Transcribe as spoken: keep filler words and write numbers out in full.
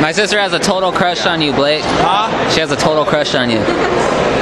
My sister has a total crush on you, Blake. Huh? She has a total crush on you.